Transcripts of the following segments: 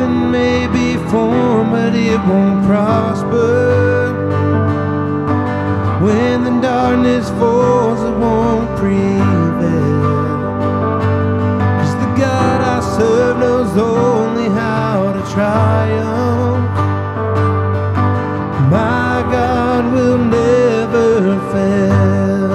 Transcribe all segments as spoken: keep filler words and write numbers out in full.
weapon may be formed, but it won't prosper. When the darkness falls, it won't prevail. 'Cause the God I serve knows only how to triumph. My God will never fail,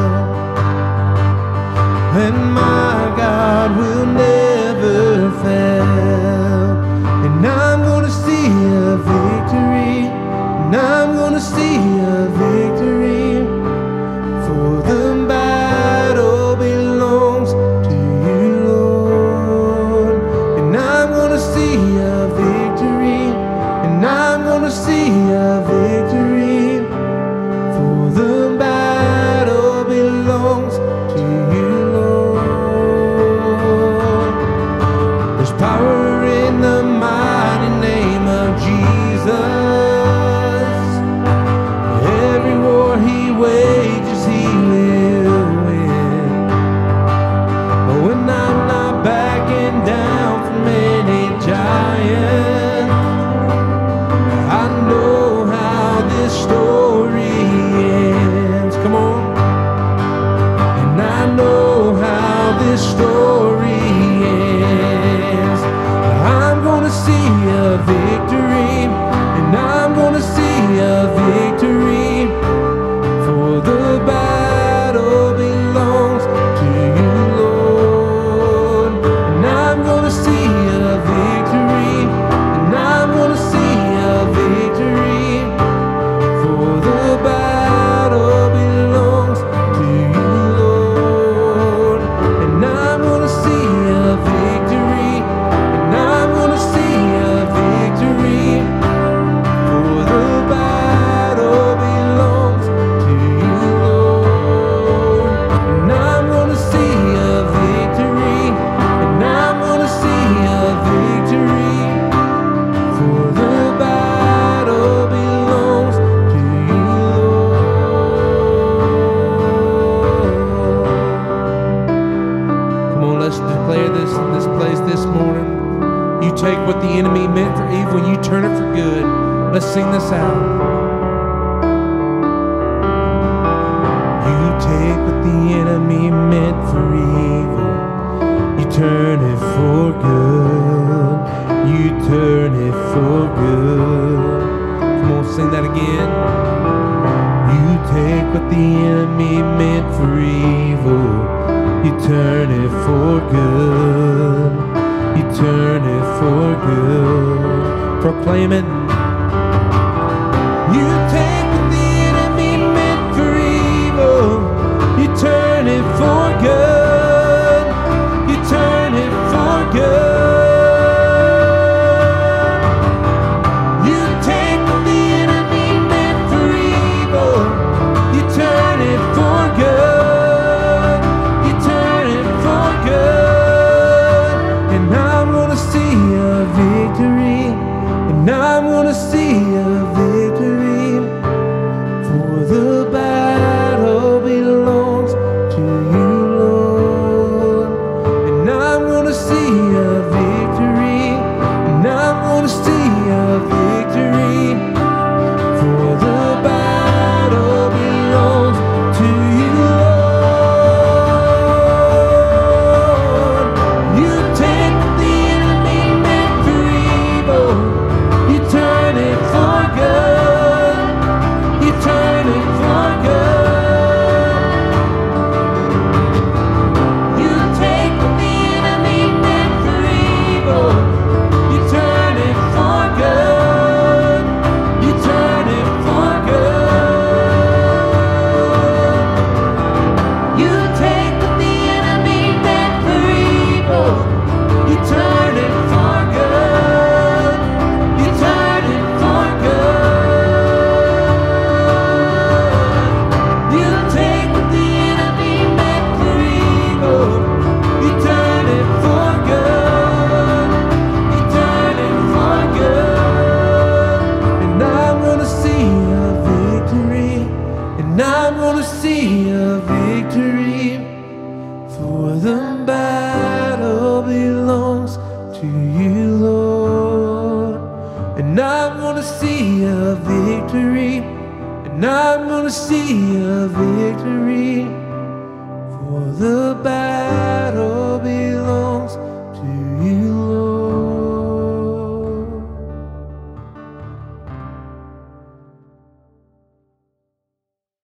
and my God will never fail. And I'm gonna see a victory, and I'm gonna see a victory. For the battle belongs to you, Lord. And I'm gonna see a victory, and I'm gonna see a victory. For the battle belongs to you, Lord. There's power in the mighty name of Jesus. Every war he wages, he will win. But when I'm not backing down from any giant, I know how this story ends. Come on. And I know how this story ends. I'm gonna see a victory, and I'm gonna see a victory. For the battle belongs to you, Lord. And I'm gonna see a victory, and I'm gonna see a victory. For the battle belongs to you, Lord. And I'm gonna see a victory, and I'm gonna see a victory. For the battle belongs to you, Lord. And I'm gonna see a victory, and I'm gonna see a victory. For the battle belongs to you, Lord. Come on, let's declare this in this place this morning. You take what the enemy meant for evil and you turn it for good. Let's sing this out. You take what the enemy meant for evil, you turn it for good. You turn it for good. Come on, sing that again. You take what the enemy meant for evil, you turn it for good. You turn it for good. Proclaim it. You take what the enemy meant for evil, you turn it for good. You turn it for good. You take what the enemy meant for evil, you turn it for good. You turn it for good. And I'm gonna see a victory, and I'm gonna see a victory. gonna see a victory, and I'm gonna see a victory, for the battle